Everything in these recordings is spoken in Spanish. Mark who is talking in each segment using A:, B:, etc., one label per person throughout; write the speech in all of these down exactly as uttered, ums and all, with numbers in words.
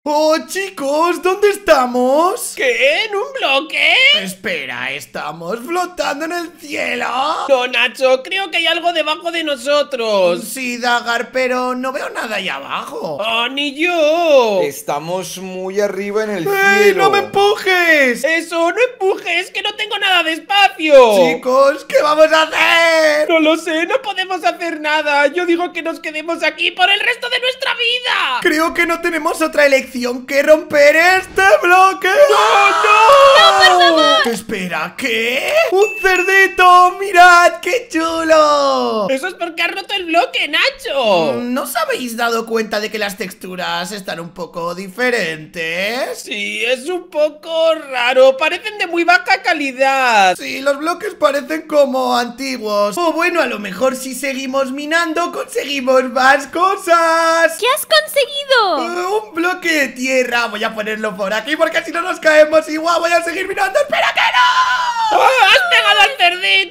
A: Oh, chicos, ¿dónde estamos?
B: ¿Qué? ¿En un bloque?
A: Espera, ¿estamos flotando en el cielo?
B: No, Nacho, creo que hay algo debajo de nosotros.
A: Sí, Dagar, pero no veo nada ahí abajo.
B: ¡Oh, ni yo!
C: Estamos muy arriba en el
A: ¡Ey,
C: cielo.
A: no me empujes!
B: Eso, no empujes, que no tengo nada de espacio.
A: Chicos, ¿qué vamos a hacer?
B: No lo sé, no podemos hacer nada. Yo digo que nos quedemos aquí por el resto de nuestra vida.
A: Creo que no tenemos otra elección que romper este bloque.
B: ¡Oh, no!
D: ¡No, por favor!
A: Espera, ¿qué? ¡Un cerdito! ¡Mirad, qué chulo!
B: Eso es porque has roto el bloque, Nacho.
A: ¿No os habéis dado cuenta de que las texturas están un poco diferentes?
B: Sí, es un poco raro. Parecen de muy baja calidad.
A: Sí, los bloques parecen como antiguos. O bueno, a lo mejor si seguimos minando conseguimos más cosas.
D: ¿Qué has conseguido?
A: Uh, un bloque de tierra. Voy a ponerlo por aquí porque si no nos caemos igual. Voy a seguir minando. ¡Espera que no!
B: ¡Oh, has pegado al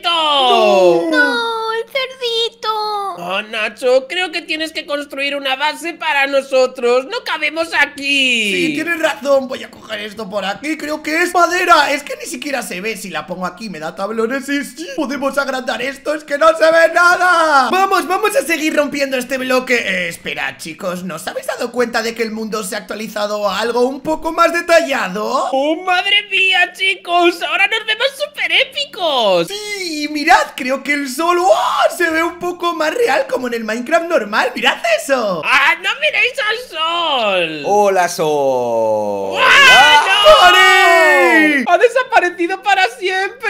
B: cerdito!
D: No, el cerdito.
B: Oh, Nacho, creo que tienes que construir una base para nosotros. No cabemos aquí.
A: Sí, tienes razón. Voy a coger esto por aquí. Creo que es madera. Es que ni siquiera se ve. Si la pongo aquí me da tablones y sí. Podemos agrandar esto. Es que no se ve nada. Vamos, vamos a seguir rompiendo este bloque. Eh, espera, chicos. ¿No os habéis dado cuenta de que el mundo se ha actualizado a algo un poco más detallado?
B: ¡Oh, madre mía, chicos! ¡Ahora nos vemos súper épicos!
A: Sí, y mirad, creo que el sol ¡oh! Se ve un poco más real como en el Minecraft normal. ¡Mirad eso!
B: ¡Ah, no miréis al sol!
C: Hola, Sol.
B: ¡Ah, no!
A: ¡Ori!
B: ¡Ha desaparecido para siempre!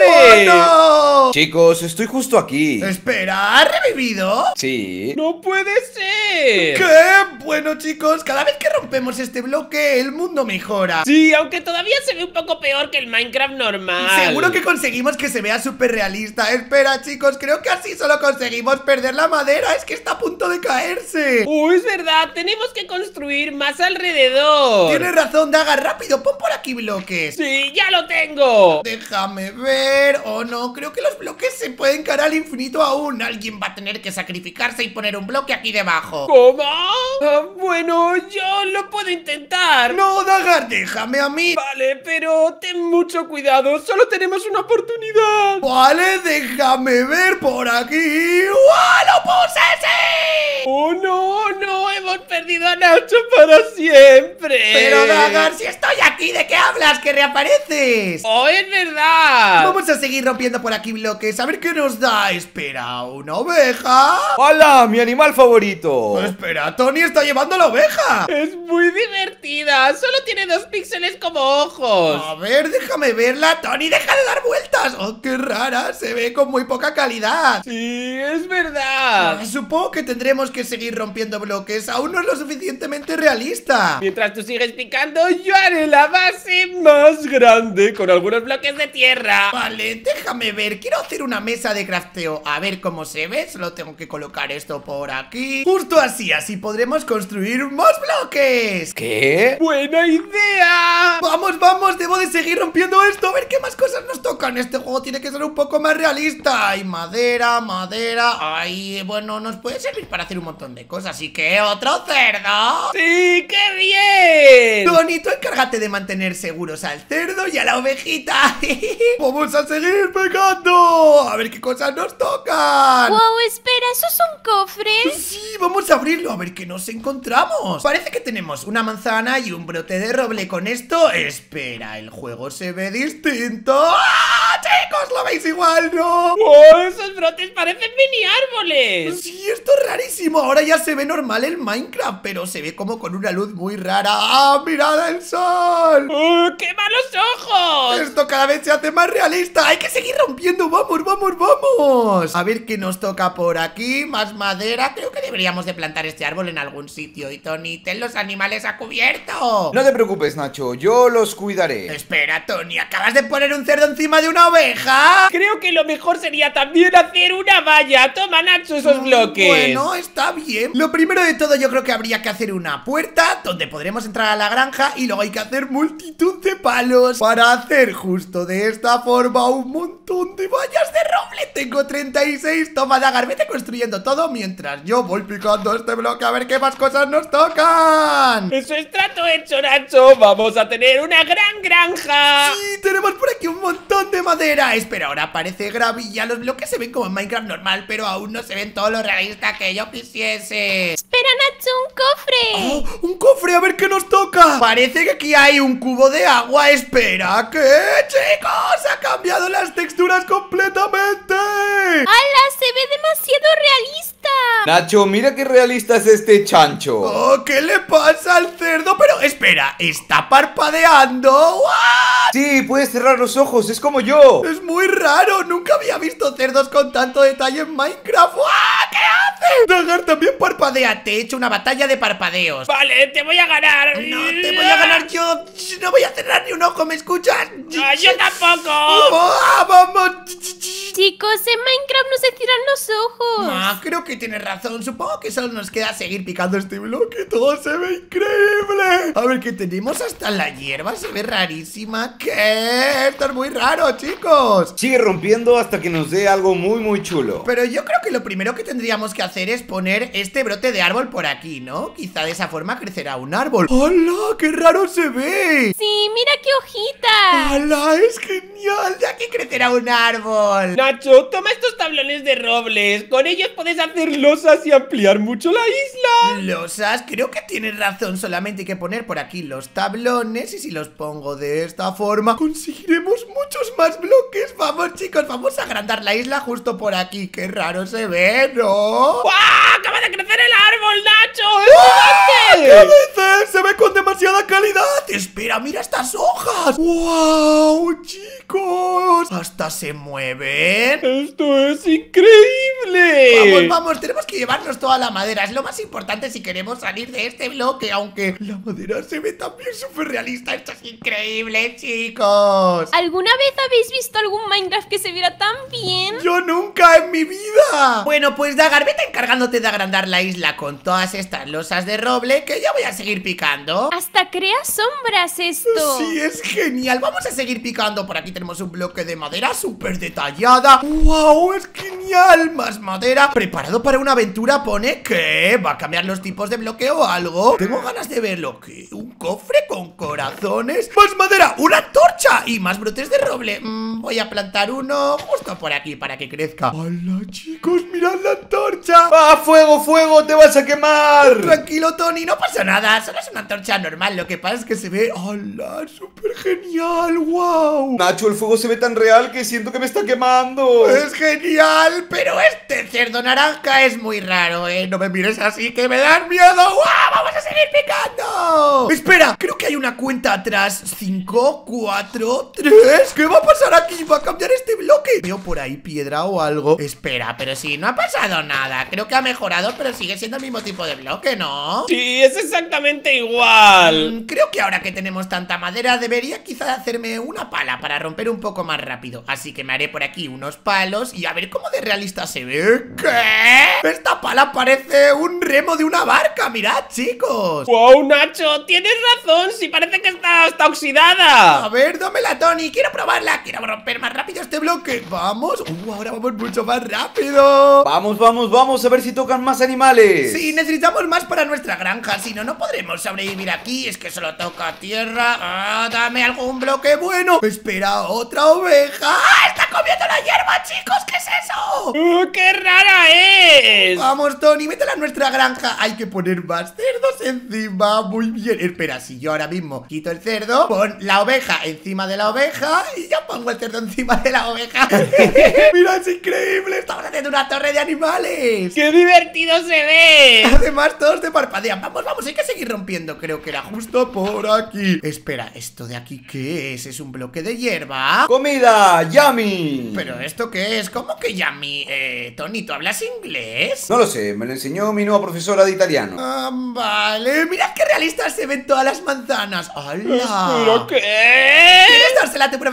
A: ¡Oh, no!
C: Chicos, estoy justo aquí.
A: Espera, ¿ha revivido?
C: Sí.
B: ¡No puede ser!
A: ¡Qué bueno, chicos! Cada vez que rompemos este bloque, el mundo mejora.
B: Sí, aunque todavía se ve un poco peor que el Minecraft normal.
A: Seguro que conseguimos que se vea súper realista. Espera, chicos, creo que así solo conseguimos perder la madera. Es que está a punto de caerse.
B: ¡Uy, es verdad! Tenemos que construir más alrededor.
A: Tienes razón, Daga, rápido, pon por aquí bloques.
B: ¡Sí, ya lo tengo!
A: Déjame ver. Oh, no, creo que los bloques se pueden caer al infinito aún. Alguien va a tener que sacrificarse y poner un bloque aquí debajo.
B: ¿Cómo? Ah, bueno, yo lo puedo intentar.
A: No, Daga, déjame a mí.
B: Vale, pero ten mucho cuidado. Solo tenemos una oportunidad.
A: Vale, déjame ver por aquí. ¡Uah, lo puse, sí!
B: ¡Oh, no! ¡No! ¡Hemos perdido a Nacho para siempre!
A: Pero, Dagar, si estoy aquí, ¿de qué hablas? ¡Que reapareces!
B: ¡Oh, es verdad!
A: Vamos a seguir rompiendo por aquí bloques. A ver qué nos da. Espera, ¿una oveja?
C: ¡Hola, mi animal favorito!
A: Espera, Tony está llevando la oveja.
B: Es muy divertida. Solo tiene dos píxeles como ojos.
A: A ver, déjame verla. Tony, deja de dar vueltas. Oh, qué rara. Se ve con muy poca calidad.
B: Sí, es verdad.
A: Ah, supongo que tendremos que seguir rompiendo bloques. Aún no es lo suficientemente realista.
B: Mientras tú sigues picando, yo haré la base más grande con algunos bloques de tierra.
A: Vale, déjame ver. Quiero hacer una mesa de crafteo. A ver cómo se ve. Solo tengo que colocar esto por aquí. Justo así, así podremos construir más bloques.
C: ¿Qué?
B: ¡Buena idea!
A: Vamos, vamos, debo de seguir rompiendo esto. A ver qué más cosas nos tocan. Este juego tiene que ser un poco más realista. Hay madera, madera. Ay, bueno, nos puede servir para hacer un montón de cosas. Así que otro cerdo.
B: ¡Sí, qué bien!
A: Tony, tú encárgate de mantener seguros al cerdo y a la ovejita. Vamos a seguir pegando. A ver qué cosas nos tocan.
D: Wow, espera, ¿eso es un cofre?
A: Sí, vamos a abrirlo a ver qué nos encontramos. Parece que tenemos una manzana y un brote de roble. Con esto, espera, el juego se ve distinto. ¡Ah, chicos! ¿Lo veis igual, no?
B: ¡Oh, esos brotes parecen mini árboles!
A: Sí, esto es rarísimo. Ahora ya se ve normal el Minecraft, pero se ve como con una luz muy rara. ¡Ah, mirad el sol!
B: ¡Oh, quema los ojos!
A: Esto cada vez se hace más realista. Hay que seguir rompiendo. Vamos, vamos, vamos. A ver qué nos toca por aquí. Más madera. Creo que deberíamos de plantar este árbol en algún sitio. Y Tony, ten los animales a cubierto.
C: No te preocupes, Nacho, yo los cuidaré.
A: Espera, Tony, ¿acabas de poner un cerdo encima de una oveja?
B: Creo que lo mejor sería también hacer una valla. Toma, Nacho, esos bloques.
A: Bueno, está bien. Lo primero de todo, yo creo que habría que hacer una puerta donde podremos entrar a la granja madera y luego hay que hacer multitud de palos para hacer justo de esta forma un montón de vallas de roble. Tengo treinta y seis. Toma, Dagar, vete construyendo todo mientras yo voy picando este bloque a ver qué más cosas nos tocan.
B: Eso es trato hecho, Nacho. Vamos a tener una gran granja.
A: Sí, tenemos por aquí un montón de madera. Espera, ahora parece gravilla. Los bloques se ven como en Minecraft normal, pero aún no se ven todo lo realista que yo quisiese.
D: Espera, Nacho, un cofre.
A: Oh, un cofre, a ver qué nos toca. Parece que aquí hay un cubo de agua. Espera, ¿qué, chicos? Ha cambiado las texturas completamente.
D: ¡Hala! Se ve demasiado realista.
C: Nacho, mira qué realista es este chancho.
A: Oh, ¿qué le pasa al cerdo? Pero espera, ¿está parpadeando? ¿What?
C: Sí, puedes cerrar los ojos, es como yo.
A: Es muy raro, nunca había visto cerdos con tanto detalle en Minecraft. ¡Wow! ¿Qué hace? Dagar también parpadea. Te he hecho una batalla de parpadeos.
B: Vale, te voy a ganar.
A: No, te voy a ganar yo. No voy a cerrar ni un ojo, ¿me escuchas?
B: Ah, yo tampoco.
A: ¡Oh, vamos!
D: Chicos, en Minecraft no se cierran los ojos.
A: Ah, creo que tienes razón. Supongo que solo nos queda seguir picando este bloque. Todo se ve increíble. A ver, ¿qué tenemos? Hasta la hierba se ve rarísima. ¿Qué? Esto es muy raro, chicos.
C: Sigue rompiendo hasta que nos dé algo muy muy chulo.
A: Pero yo creo que lo primero que tendríamos que hacer es poner este brote de árbol por aquí, ¿no? Quizá de esa forma crecerá un árbol. ¡Hala! ¡Qué raro se ve!
D: Sí, mira qué hojitas.
A: ¡Hala! ¡Es genial! De aquí crecerá un árbol.
B: Nacho, toma estos tablones de robles. Con ellos puedes hacer losas y ampliar mucho la isla.
A: Losas, creo que tienes razón. Solamente hay que poner por aquí los tablones. Y si los pongo de esta forma, conseguiremos muchos más bloques. Vamos, chicos, vamos a agrandar la isla justo por aquí. ¡Qué raro se ve!, ¿no?
B: ¡Guau! ¡Acaba de crecer el árbol, Nacho! ¡Es
A: ¡Ah! ¿Qué
B: gigante!
A: dices? Se ve con demasiada calidad. Espera, mira estas hojas. ¡Wow, chicos! Hasta se mueven.
B: ¡Esto es increíble!
A: Vamos, vamos, tenemos que llevarnos toda la madera. Es lo más importante si queremos salir de este bloque. Aunque la madera se ve también súper realista. Esto es increíble, chicos.
D: ¿Alguna vez habéis visto algún Minecraft que se viera tan bien?
A: Yo nunca en mi vida. Bueno, pues Dagar, vete encargándote de agrandar la isla con todas estas losas de roble, que yo voy a seguir picando.
D: Hasta crea sombras esto.
A: Sí, es genial. Vamos a seguir picando. Por aquí tenemos un bloque de madera súper detallada. ¡Wow! Es genial. Más madera. Preparado para una aventura. Pone que va a cambiar los tipos de bloque o algo. Tengo ganas de verlo. ¿Qué? ¿Un cofre con corazones? ¡Más madera! ¡Una antorcha! Y más brotes de roble. Mm, voy a plantar uno justo por aquí para que crezca. ¡Hola, chicos! ¡Mirad la antorcha!
C: ¡Ah, fuego, fuego! ¡Te vas a quemar!
A: Tranquilo, Tony, no pasa nada. Solo es una antorcha normal. Lo que pasa es que se ve... ¡Hola! ¡Súper genial! ¡Wow!
C: Nacho, el fuego se ve tan real que siento que me está quemando.
A: ¡Es genial! Pero este cerdo naranja es muy raro, ¿eh? No me mires así que me das miedo. ¡Guau! ¡Vamos a seguir picando! Espera, creo que hay una cuenta atrás. Cinco, cuatro, tres. ¿Qué va a pasar aquí? ¿Va a cambiar este bloque? Veo por ahí piedra o algo. Espera, pero sí, no ha pasado nada. Creo que ha mejorado, pero sigue siendo el mismo tipo de bloque, ¿no?
B: Sí, es exactamente igual.
A: Mm, creo que ahora que tenemos tanta madera debería quizá hacerme una pala para romper un poco más rápido. Así que me haré por aquí unos palos y a ver cómo de realista se ve. ¿Qué? Esta pala parece un remo de una barca. Mirad, chicos.
B: ¡Wow, Nacho! Tienes razón. Sí, parece que está, está oxidada.
A: A ver, dámela, Tony. Quiero probarla. Quiero romper más rápido este bloque. Vamos. Uh, ahora vamos mucho más rápido.
C: Vamos, vamos, vamos a ver si tocan más animales.
A: Sí, necesitamos más para nuestra granja. Si no, no podremos sobrevivir aquí. Es que solo toca tierra. Ah, dame algún bloque bueno. Espera, otra oveja. ¡Ah! ¡Está comiendo la hierba, chicos! ¿Qué es eso?
B: Uh, ¡Qué rara es!
A: Vamos, Tony, métela en nuestra granja. Hay que poner más cerdos encima. Muy bien. Espera, si yo ahora mismo quito el cerdo, pon la oveja encima de la oveja y yo pongo el cerdo encima de la oveja. Mira, es increíble. Estamos haciendo una torre de animales.
B: ¡Qué divertido se ve!
A: Además, todos te parpadean. Vamos, vamos, hay que seguir rompiendo. Creo que era justo por aquí. Espera, ¿esto de aquí qué es? ¿Es un bloque de hierba?
C: ¡Comida! ¡Yummy!
A: ¿Pero esto qué es? ¿Cómo que yummy? Eh, Tony, ¿tú hablas inglés?
C: No lo sé, me lo enseñó mi nueva profesora de italiano.
A: Ah, vale. Mirad qué realistas se ven todas las manzanas. ¡Hala!
B: ¿Pero qué?
A: ¿Quieres dársela a tu profesora de italiano?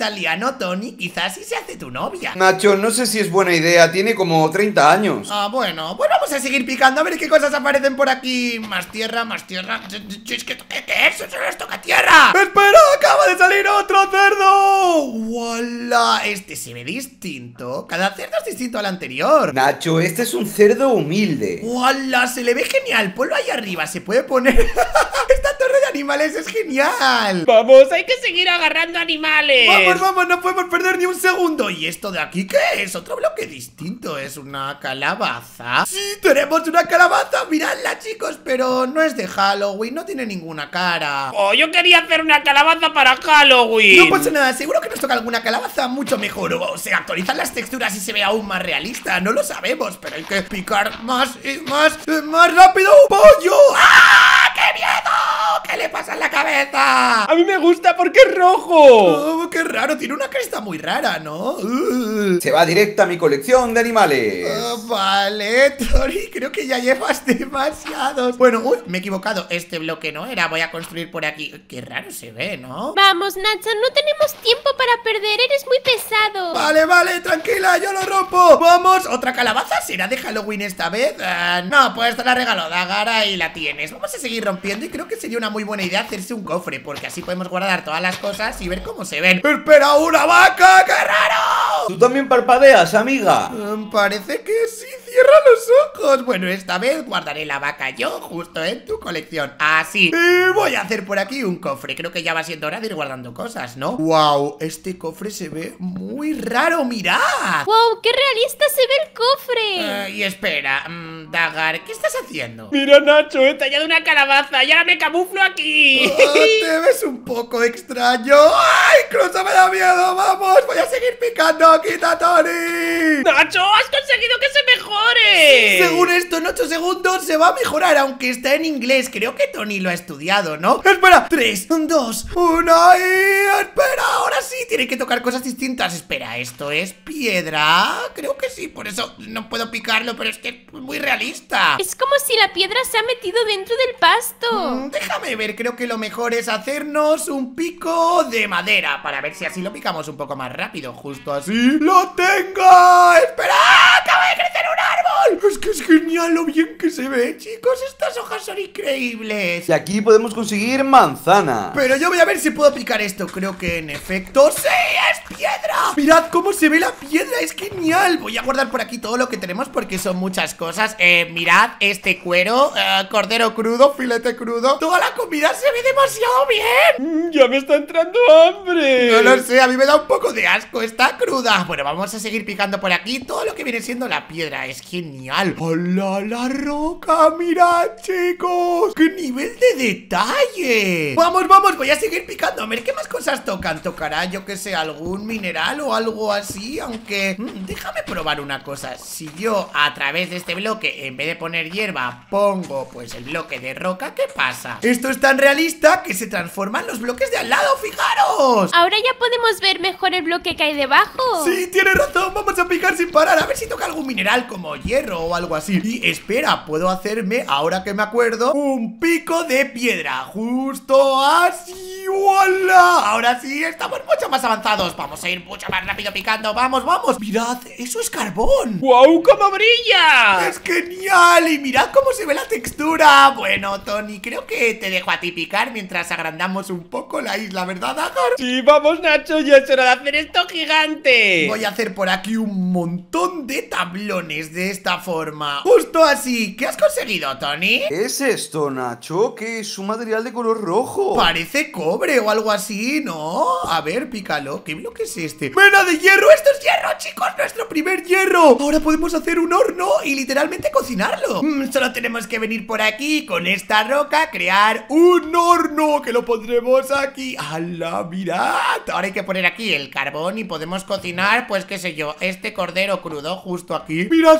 A: italiano, Tony, quizás sí se hace tu novia.
C: Nacho, no sé si es buena idea, tiene como treinta años.
A: Ah, bueno, pues vamos a seguir picando a ver qué cosas aparecen por aquí. Más tierra, más tierra. ¿Qué, qué, qué es? ¡Eso les toca tierra! ¡Espera! ¡Acaba de salir otro cerdo! ¡Wala! Este se ve distinto. Cada cerdo es distinto al anterior.
C: Nacho, este es un cerdo humilde.
A: ¡Wala! Se le ve genial. Ponlo ahí arriba. Se puede poner... Esta torre de animales es genial.
B: Vamos, hay que seguir agarrando animales.
A: Vamos, vamos, no podemos perder ni un segundo. ¿Y esto de aquí qué es? Otro bloque distinto. ¿Es una calabaza? Sí, tenemos una calabaza. Miradla, chicos, pero no es de Halloween. No tiene ninguna cara.
B: Oh, yo quería hacer una calabaza para Halloween.
A: No pasa nada, seguro que nos toca alguna calabaza mucho mejor. O se actualizan las texturas y se ve aún más realista. No lo sabemos, pero hay que picar más y más y más rápido. ¡Un pollo! ¡Ah! ¡Qué miedo! ¿Qué le pasa en la cabeza?
B: A mí me gusta porque es rojo.
A: Oh, qué raro, tiene una cresta muy rara, ¿no? Uh.
C: Se va directa a mi colección de animales.
A: Oh, vale, Tori, creo que ya llevas demasiados. Bueno, uy, me he equivocado. Este bloque no era, voy a construir por aquí. Qué raro se ve, ¿no?
D: Vamos, Nacho, no tenemos tiempo para perder, eres muy pesado.
A: Vale, vale, tranquila, yo lo rompo. Vamos, ¿otra calabaza? ¿Será de Halloween esta vez? Uh, no, pues te la regalo, Dagara, y la tienes. Vamos a seguir rompiendo y creo que sería una muy buena idea hacerse un cofre, porque así podemos guardar todas las cosas y ver cómo se ven. ¡Espera, una vaca! ¡Qué raro!
C: Tú también parpadeas, amiga.
A: Um, parece que sí, cierra los ojos. Bueno, esta vez guardaré la vaca yo justo en tu colección. Así. Y voy a hacer por aquí un cofre. Creo que ya va siendo hora de ir guardando cosas, ¿no? ¡Wow! Este cofre se ve muy raro, mirad.
D: ¡Wow! ¡Qué realista se ve el cofre!
A: Uh, y espera, um, Dagar, ¿qué estás haciendo?
B: Mira, Nacho, he tallado una calabaza y ahora me camuflo aquí.
A: Oh, te ves un poco extraño. ¡Ay! Incluso me da miedo. Vamos, voy a seguir picando. ¡Quita, Tony!
B: Nacho, has conseguido que se mejore.
A: Según esto, en ocho segundos se va a mejorar, aunque está en inglés. Creo que Tony lo ha estudiado, ¿no? Espera, tres, dos, uno y... Espera, ahora sí, tiene que tocar cosas distintas. Espera, ¿esto es piedra? Creo que sí, por eso no puedo picarlo, pero es que es muy realista.
D: Es como si la piedra se ha metido dentro del pasto.
A: Mm, déjame ver, creo que lo mejor es hacernos un pico de madera para ver si así lo picamos un poco más rápido. Justo así. ¡Lo tengo! ¡Espera! ¡Acaba de crecer un árbol! Es que es genial lo bien que se ve, chicos. Estas hojas son increíbles.
C: Y aquí podemos conseguir manzana.
A: Pero yo voy a ver si puedo picar esto. Creo que en efecto ¡sí! ¡Es piedra! Mirad cómo se ve la piedra, es genial. Voy a guardar por aquí todo lo que tenemos porque son muchas cosas. eh, Mirad este cuero, eh, cordero crudo, filete crudo. Toda la comida se ve demasiado bien.
B: Mm, ya me está entrando hambre.
A: No lo sé, a mí me da un poco de asco, está cruda. Bueno, vamos a seguir picando por aquí todo lo que viene siendo la piedra, es genial. ¡Hola, la roca! Mirad, chicos, qué nivel de detalle. Vamos, vamos, voy a seguir picando. A ver qué más cosas tocan. Tocará, yo que sé, algún mineral o algo así. Aunque, mmm, déjame probar una cosa. Si yo a través de este bloque, en vez de poner hierba, pongo pues el bloque de roca, ¿qué pasa? Esto es tan realista que se transforman los bloques de al lado, fijaros.
D: Ahora ya podemos ver mejor el bloque que hay debajo.
A: Sí, tienes razón, vamos a picar sin parar. A ver si toca algún mineral como hierro o algo así. Y espera, puedo hacerme, ahora que me acuerdo, un pico de piedra. Justo así, ¡hola! Ahora sí, estamos mucho más avanzados. Vamos a ir mucho más rápido picando, vamos, vamos. Mirad, eso es carbón.
B: ¡Wow! ¡Cómo brilla!
A: ¡Es genial! Y mirad cómo se ve la textura. Bueno, Tony, creo que te dejo a ti picar mientras agrandamos un poco la isla, ¿verdad, Dagar?
B: Sí, vamos, Nacho, ya es hora de hacer esto gigante.
A: Voy a hacer por aquí un montón de tablones de esta forma. Justo así. ¿Qué has conseguido, Tony?
C: ¿Qué es esto, Nacho? Que es un material de color rojo.
A: Parece cobre o algo así, ¿no? A ver, pícalo. ¿Qué bloque es este? ¡Vena de hierro! ¡Esto es hierro, chicos! ¡Nuestro primer hierro! Ahora podemos hacer un horno y literalmente cocinarlo. Mm, solo tenemos que venir por aquí con esta roca, crear un horno que lo pondremos aquí. ¡Hala, mirad! Ahora hay que poner aquí el carbón y podemos cocinar, pues qué sé yo, este cordero crudo justo aquí. ¡Mirad cómo se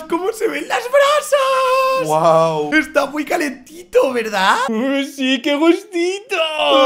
A: se ven las brasas!
C: ¡Wow!
A: Está muy calentito, ¿verdad?
B: Uh, sí, qué gustito.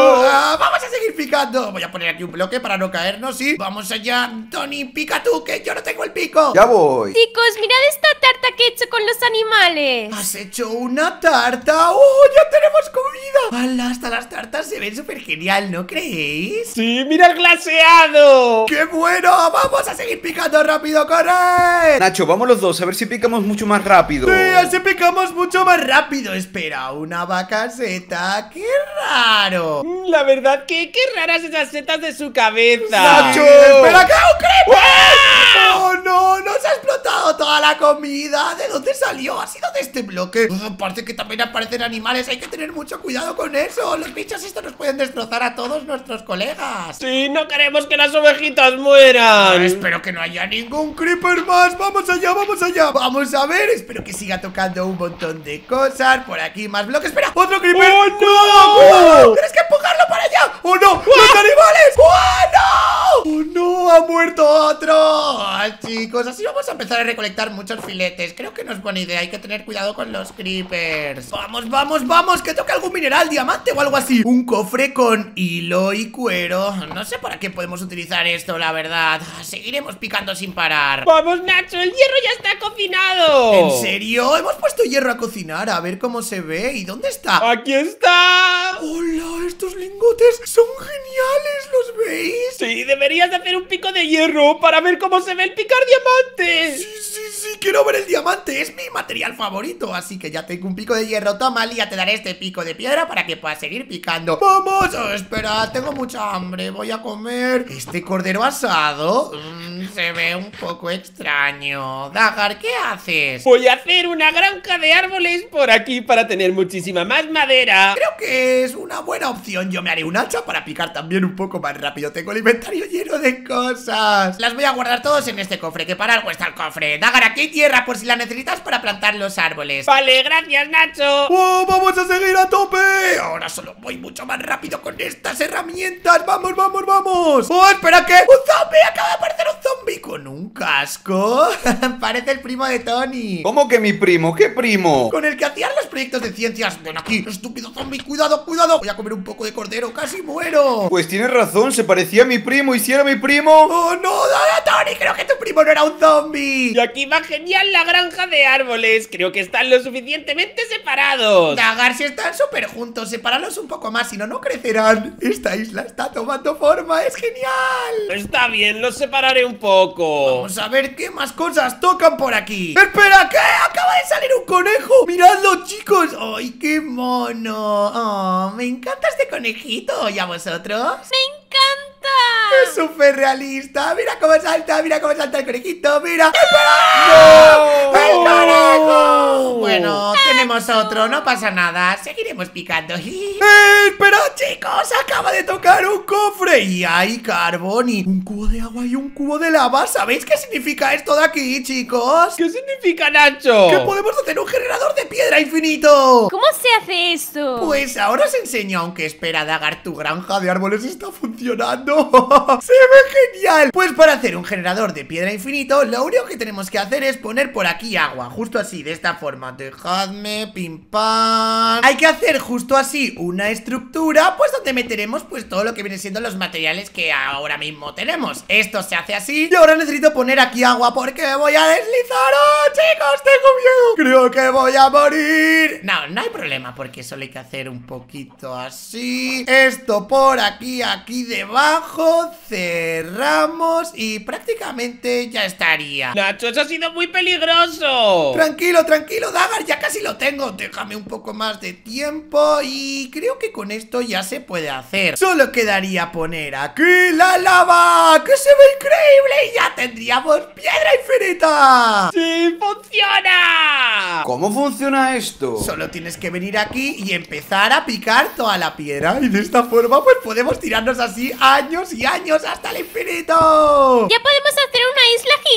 A: Uh, vamos a seguir picando. Voy a poner aquí un bloque para no caernos. Y vamos allá, Tony, pica tú, que yo no tengo el pico.
C: ¡Ya voy!
D: Chicos, mirad esta tarta que he hecho con los animales.
A: ¿Has hecho una tarta? ¡Oh, ya tenemos comida! ¡Hala! Hasta las tartas se ven súper genial, ¿no creéis?
B: Sí, mira el glaseado.
A: ¡Qué bueno! ¡Vamos a seguir picando rápido, corre!
C: Nacho, vamos los dos, a ver si picamos mucho más rápido.
A: Sí, así picamos mucho más rápido. Espera, una vaca seta. ¡Qué raro!
B: Mm, La verdad que qué raras esas setas de su cabeza.
A: ¡Nacho! ¡Espera, que un creeper! ¡Oh, no! ¡Nos ha explotado toda la comida! ¿De dónde salió? ¿Ha sido de este bloque? Oh, aparte que también aparecen animales. Hay que tener mucho cuidado con eso. Los bichos estos nos pueden destrozar a todos nuestros colegas.
B: Sí, no queremos que las ovejitas mueran.
A: Espero que no haya ningún creeper más. Vamos allá, vamos allá. Vamos a ver, espero que siga tocando un montón de cosas. Por aquí más bloques. Espera, otro creeper.
B: ¡Oh, no!
A: ¡Cuidado, cuidado! Tienes que empujarlo para allá. ¡Oh, no! ¡Los animales! ¡Oh, no! ¡Oh, no! ¡Ha muerto otro! Ah, chicos, así vamos a empezar a recolectar muchos filetes. Creo que no es buena idea. Hay que tener cuidado con los creepers. Vamos, vamos, vamos. Que toque algún mineral, diamante o algo así. Un cofre con hilo y cuero. No sé para qué podemos utilizar esto, la verdad. Seguiremos picando sin parar.
B: Vamos, Nacho, el hierro ya está cocinado.
A: ¿En serio? Hemos puesto hierro a cocinar. A ver cómo se ve. ¿Y dónde está?
B: Aquí está.
A: ¡Hola! Estos lingotes son geniales. ¿Los veis?
B: Sí, deberías de hacer un pico de hierro para ver cómo se ve el picar diamantes.
A: Sí, sí, sí, quiero ver el diamante. Es mi material favorito. Así que ya tengo un pico de hierro. Toma, Lía, te daré este pico de piedra para que puedas seguir picando. ¡Vamos! Oh, espera, tengo mucha hambre. Voy a comer este cordero asado. Mm, se ve un poco extraño. Dagar, ¿qué haces?
B: Voy a hacer una granja de árboles por aquí para tener muchísima más madera.
A: Creo que es una buena opción. Yo me haré un hacha para picar también un poco más rápido. Tengo el inventario lleno de cosas. Las voy a guardar todos en este cofre, que para algo está el cofre. Dagar, aquí hay tierra por si la necesitas para plantar los árboles.
B: Vale, gracias, Nacho.
A: ¡Oh, vamos a seguir a tope! Ahora solo voy mucho más rápido con estas herramientas. ¡Vamos, vamos, vamos! ¡Oh, espera, que! ¡Un zombie! ¡Acaba de aparecer un zombie con un casco! Parece el primo de Tony.
C: ¿Cómo que mi primo? ¿Qué primo?
A: Con el que hacían los proyectos de ciencias. Ven aquí, estúpido zombie. Cuidado, cuidado. Voy a comer un poco de cordero. Casi muero.
C: Pues tienes razón, se parecía a mi primo. ¿Y si era mi primo?
A: ¡Oh, no! ¡Dale, Tony! Creo que tu primo no era un zombie.
B: Y aquí va genial la granja de árboles. Creo que están lo suficientemente separados.
A: Dagar, si están súper juntos, sepáralos un poco más, si no, no crecerán. Esta isla está tomando forma, es genial.
B: Está bien, los separaré un poco.
A: Vamos a ver qué más cosas tocan por aquí. ¡Espera! ¿Qué? Acaba de salir un conejo. ¡Miradlo, chicos! ¡Ay, qué mono! Oh, me encanta este conejito. ¿Y a vosotros?
D: ¡Me encanta!
A: Es súper realista. Mira cómo salta, mira cómo salta el conejito. ¡Mira! ¡Espera!
B: ¡No!
A: ¡El conejo! Bueno, tenemos otro, no pasa nada. Seguiremos picando. ¡Eh, espera, chicos! Acaba de tocar un cofre. Y hay carbón y un cubo de agua y un cubo de lava. ¿Sabéis qué significa esto de aquí, chicos?
B: ¿Qué significa, Nacho?
A: Que podemos hacer un generador de piedra infinito.
D: ¿Cómo se hace eso?
A: Pues ahora os enseño, aunque espera, Dagar, tu granja de árboles está funcionando. ¡Se ve genial! Pues para hacer un generador de piedra infinito, lo único que tenemos que hacer es poner por aquí agua, justo así, de esta forma. Dejadme, pim pam. Hay que hacer justo así una estructura, pues donde meteremos pues todo lo que viene siendo los materiales que ahora mismo tenemos. Esto se hace así y ahora necesito poner aquí agua porque voy a deslizar. ¡Oh, chicos, tengo miedo! Creo que voy a morir. No, no hay problema porque solo hay que hacer un poquito así. Esto por aquí, aquí debajo. Cerramos y prácticamente ya estaría.
B: Nacho, eso ha sido muy peligroso.
A: Tranquilo, tranquilo, Dagar, ya casi lo tengo. Déjame un poco más de tiempo y creo que con esto ya se puede hacer. Solo quedaría poner aquí la lava, que se ve increíble y ya tendríamos piedra infinita.
B: ¡Sí, funciona!
C: ¿Cómo funciona esto?
A: Solo tienes que venir aquí y empezar a picar toda la piedra y de esta forma pues podemos tirarnos así años y años hasta el infinito.
D: ¡Ya podemos hacer una isla gigante!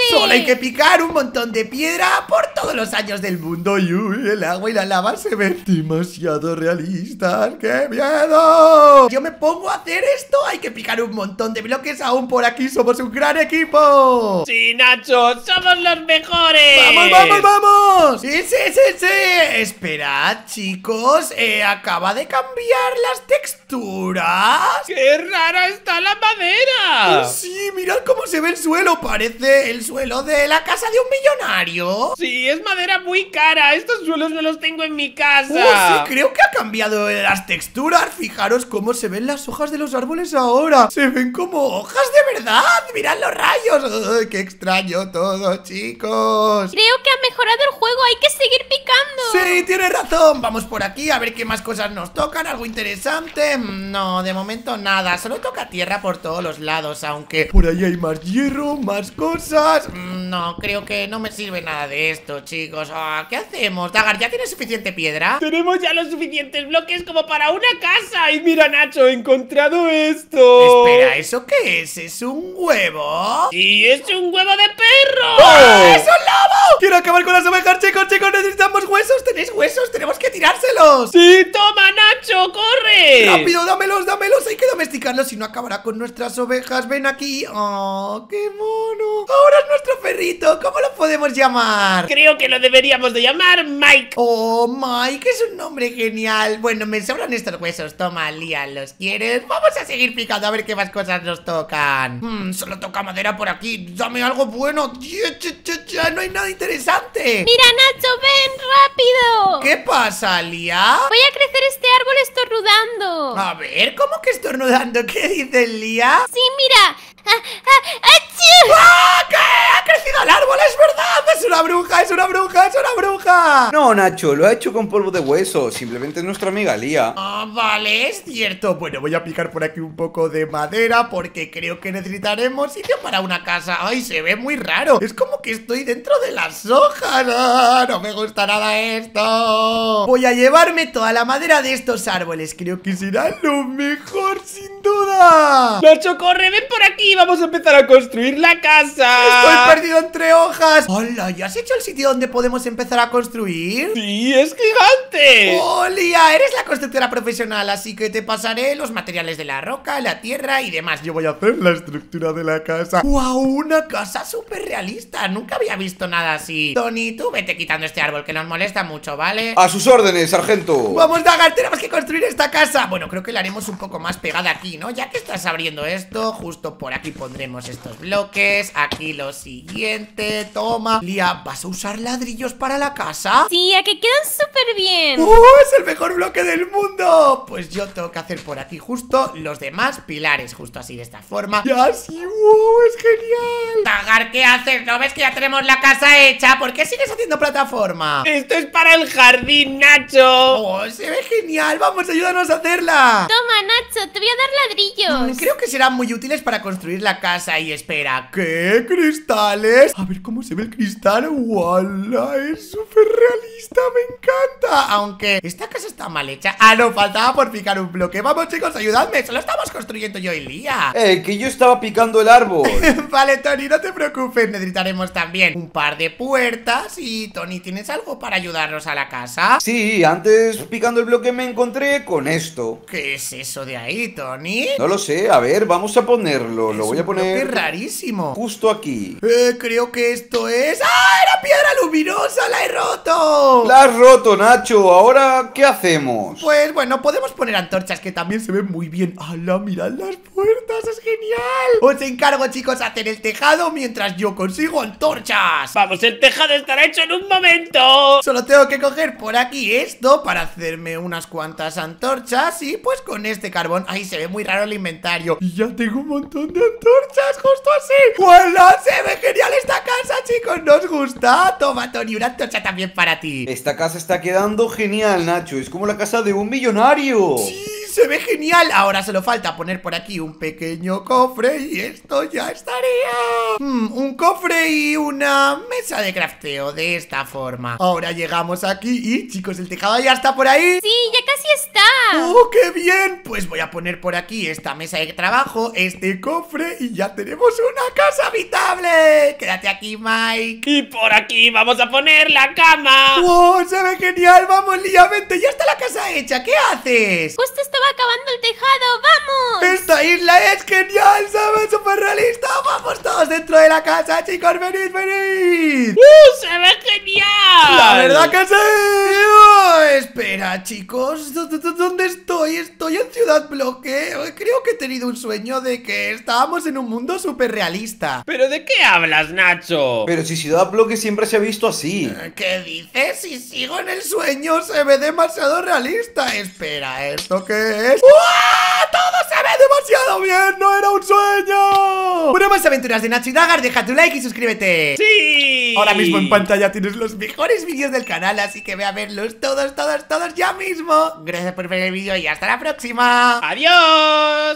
A: Solo hay que picar un montón de piedra por todos los años del mundo. Y uy, el agua y la lava se ven demasiado realistas. ¡Qué miedo! Yo me pongo a hacer esto. Hay que picar un montón de bloques aún por aquí. Somos un gran equipo.
B: Sí, Nacho, somos los mejores.
A: ¡Vamos, vamos, vamos! ¡Sí, sí, sí, sí! Esperad, chicos. Eh, acaba de cambiar las texturas.
B: ¡Qué rara está la madera!
A: Oh, sí, mirad cómo se ve el suelo. Parece el suelo de la casa de un millonario.
B: Sí, es madera muy cara. Estos suelos no los tengo en mi casa.
A: Oh, sí, creo que ha cambiado las texturas. Fijaros cómo se ven las hojas de los árboles ahora. Se ven como hojas de verdad. Mirad los rayos. ¡Ay, qué extraño todo, chicos!
D: Creo que ha mejorado el juego, hay que seguir picando.
A: Sí, tienes razón. Vamos por aquí a ver qué más cosas nos tocan. ¿Algo interesante? No, de momento nada. Solo toca tierra por todos los lados. Aunque por ahí hay más hierro, más cosas. No, creo que no me sirve nada de esto, chicos. Ah, ¿qué hacemos? Dagar, ¿ya tienes suficiente piedra?
B: Tenemos ya los suficientes bloques como para una casa. Y mira, Nacho, he encontrado esto.
A: Espera, ¿eso qué es? ¿Es un huevo?
B: ¡Y es un huevo de perro!
A: ¡Ah, es un lobo! Quiero acabar con las ovejas, chicos, chicos. Necesitamos huesos. ¿Tenéis huesos? Tenemos que tirárselos.
B: ¡Sí, toma, Nacho! ¡Corre!
A: ¡Rápido, dámelos, dámelos! Hay que domesticarlos, si no acabará con nuestras ovejas. Ven aquí. ¡Oh, qué mono! Ahora es nuestro perrito. ¿Cómo lo podemos llamar?
B: Creo que lo deberíamos de llamar Mike.
A: ¡Oh, Mike! Es un nombre genial. Bueno, me sobran estos huesos. Toma, Lía, ¿los quieres? Vamos a seguir picando a ver qué más cosas nos tocan. Hmm, solo toca madera por aquí. Dame algo bueno. Ya, ya, ya, ya, no hay nada interesante.
D: Mira, Nacho, ven, rápido.
A: ¿Qué pasa, Lía?
D: Voy a crecer este árbol estornudando.
A: A ver, ¿cómo que estornudando? ¿Qué dices, Lía?
D: Sí, mira. ¡Ah, ah, achú!
A: ¡Ah! ¿Qué? ¡Ha crecido el árbol! ¡Es verdad! ¡Es una bruja! ¡Es una bruja! ¡Es una bruja!
C: No, Nacho, lo ha hecho con polvo de hueso. Simplemente es nuestra amiga Lía.
A: Ah, vale, es cierto. Bueno, voy a picar por aquí un poco de madera porque creo que necesitaremos sitio para una casa. ¡Ay, se ve muy raro! Es como que estoy dentro de las hojas. ¡Ah, no me gusta nada esto! Voy a llevarme toda la madera de estos árboles. Creo que será lo mejor, sin duda.
B: Nacho, corre, ven por aquí. Vamos a empezar a construir la casa.
A: Estoy perdido entre hojas. ¡Hola! ¿Ya has hecho el sitio donde podemos empezar a construir?
B: Sí, es gigante.
A: ¡Oh, Lía! Eres la constructora profesional, así que te pasaré los materiales de la roca, la tierra y demás. Yo voy a hacer la estructura de la casa. ¡Wow! Una casa súper realista. Nunca había visto nada así. Tony, tú vete quitando este árbol que nos molesta mucho, ¿vale?
C: A sus órdenes, sargento.
A: ¡Vamos, Dagar! Tenemos que construir esta casa. Bueno, creo que la haremos un poco más pegada aquí, ¿no? Ya que estás abriendo esto, justo por aquí pondremos estos bloques. Aquí lo siguiente. Toma. Lía, ¿vas a usar ladrillos para la casa?
D: Sí, a que quedan súper bien.
A: ¡Uh! ¡Es el mejor bloque del mundo! Pues yo tengo que hacer por aquí justo los demás pilares, justo así, de esta forma. Y así, ¡wow! ¡Es genial! Dagar, ¿qué haces? ¿No ves que ya tenemos la casa hecha? ¿Por qué sigues haciendo plataforma?
B: Esto es para el jardín, Nacho.
A: ¡Oh! ¡Se ve genial! ¡Vamos, ayúdanos a hacerla!
D: Toma, Nacho, te voy a dar ladrillos.
A: Mm, creo que serán muy útiles para construir la casa. Y espera, ¿qué? ¿Cristales? A ver cómo se ve el cristal. ¡Wala! Es súper realista, me encanta. Aunque esta casa está mal hecha. Ah, no, faltaba por picar un bloque. Vamos, chicos, ayudadme. Solo estamos construyendo yo y Lía.
C: Eh, que yo estaba picando el árbol.
A: Vale, Tony, no te preocupes. Necesitaremos también un par de puertas. Y, Tony, ¿tienes algo para ayudarnos a la casa?
C: Sí, antes picando el bloque me encontré con esto.
A: ¿Qué es eso de ahí, Tony?
C: No lo sé, a ver, vamos a ponerlo. Lo
A: Es
C: voy a
A: un bloque
C: poner
A: rarísimo.
C: justo aquí.
A: Eh, creo que esto es... ¡Ah! ¡Era piedra luminosa! ¡La he roto!
C: La has roto, Nacho. Ahora, ¿qué hacemos?
A: Pues bueno, podemos poner antorchas que también se ven muy bien. ¡Hala! ¡Mirad las puertas! ¡Es genial! Os encargo, chicos, hacer el tejado mientras yo consigo antorchas.
B: Vamos, el tejado estará hecho en un momento.
A: Solo tengo que coger por aquí esto para hacerme unas cuantas antorchas. Y pues con este carbón... ¡Ay, se ve muy raro el inventario! Y ya tengo un montón de antorchas, justo así. ¡Hola! ¡Se ve genial esta casa, chicos! ¿Nos gusta? Toma, Tony, una antorcha también para ti.
C: Esta casa está quedando genial, Nacho. Es como la casa de un millonario.
A: Sí, Se ve genial. Ahora solo falta poner por aquí un pequeño cofre y esto ya estaría. Hmm, un cofre y una mesa de crafteo de esta forma. Ahora llegamos aquí y, chicos, el tejado ya está por ahí.
D: Sí, ya casi está.
A: ¡Oh, qué bien! Pues voy a poner por aquí esta mesa de trabajo, este cofre y ya tenemos una casa habitable. Quédate aquí, Mike.
B: Y por aquí vamos a poner la cama.
A: ¡Wow! Se ve genial. Vamos, Lía, vente. Ya está la casa hecha. ¿Qué haces?
D: Justo estaba acabando el tejado, ¡vamos!
A: Esta isla es genial, ¿sabes? Súper realista. Vamos todos dentro de la casa, chicos. Venid, venid.
B: ¡Uh! ¡Se ve genial!
A: La verdad que sí. Oh, espera, chicos. ¿Dó- dó- ¿Dónde estoy? Estoy en Ciudad Bloque. Creo que he tenido un sueño de que estábamos en un mundo súper realista.
B: ¿Pero de qué hablas, Nacho?
C: Pero si Ciudad Bloque siempre se ha visto así.
A: ¿Qué dices? Si sigo en el sueño, se ve demasiado realista. Espera, ¿esto qué es? ¡Uah! ¡Todo se ve demasiado bien! ¡No era un sueño! Bueno, más aventuras de Nacho y Dagar. Deja tu like y suscríbete.
B: ¡Sí!
A: Ahora mismo en pantalla tienes los mejores vídeos del canal, así que ve a verlos todos, todos, todos ya mismo. Gracias por ver el vídeo y hasta la próxima.
B: ¡Adiós!